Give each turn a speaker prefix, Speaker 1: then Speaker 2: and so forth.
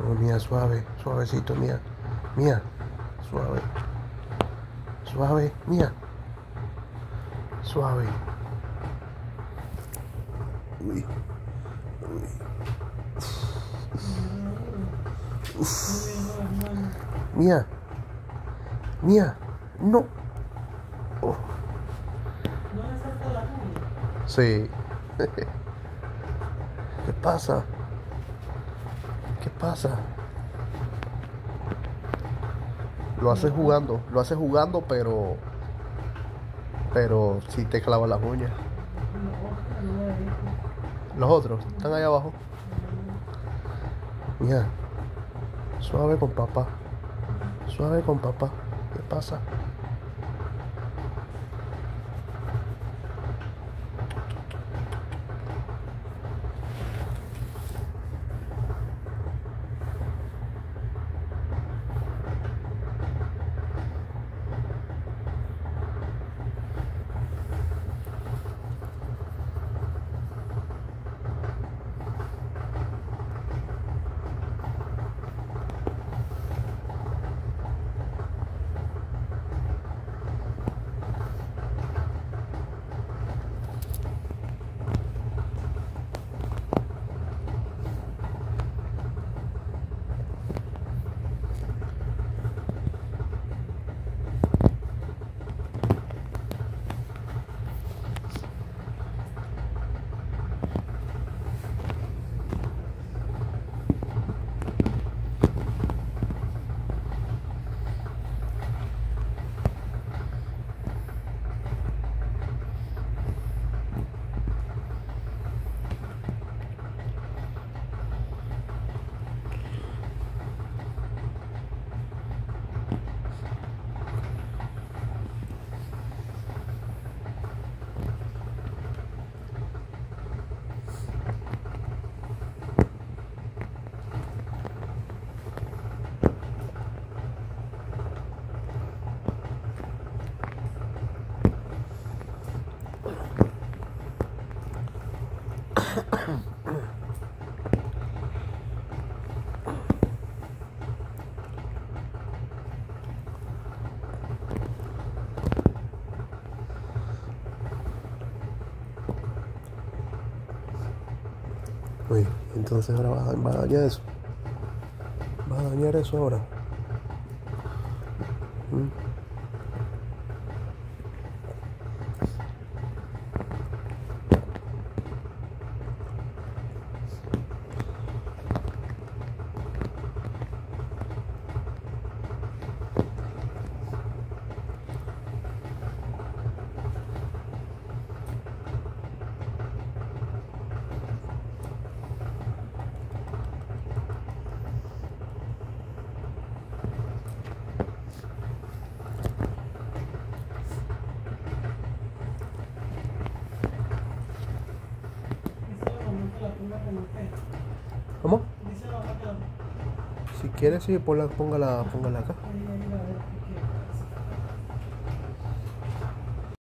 Speaker 1: No, Mía, suave, suavecito, Mía. Mía, suave. Suave, Mía. Suave. Uy, uy. Mía, Mía, no. Oh.
Speaker 2: ¿No le salta la uña?
Speaker 1: Sí. ¿Qué pasa? ¿Qué pasa? Lo hace jugando, pero si te clava las uñas.
Speaker 2: No, no lo he visto.
Speaker 1: Los otros están ahí abajo. Mía, suave con papá. Suave con papá. ¿Qué pasa? Uy, entonces ahora va a dañar eso. Va a dañar eso ahora. ¿Mm?
Speaker 2: Dice mamá que la ponga como que.
Speaker 1: ¿Cómo?
Speaker 2: Dice mamá que la
Speaker 1: Si quieres, sí, póngala acá.
Speaker 2: ponga.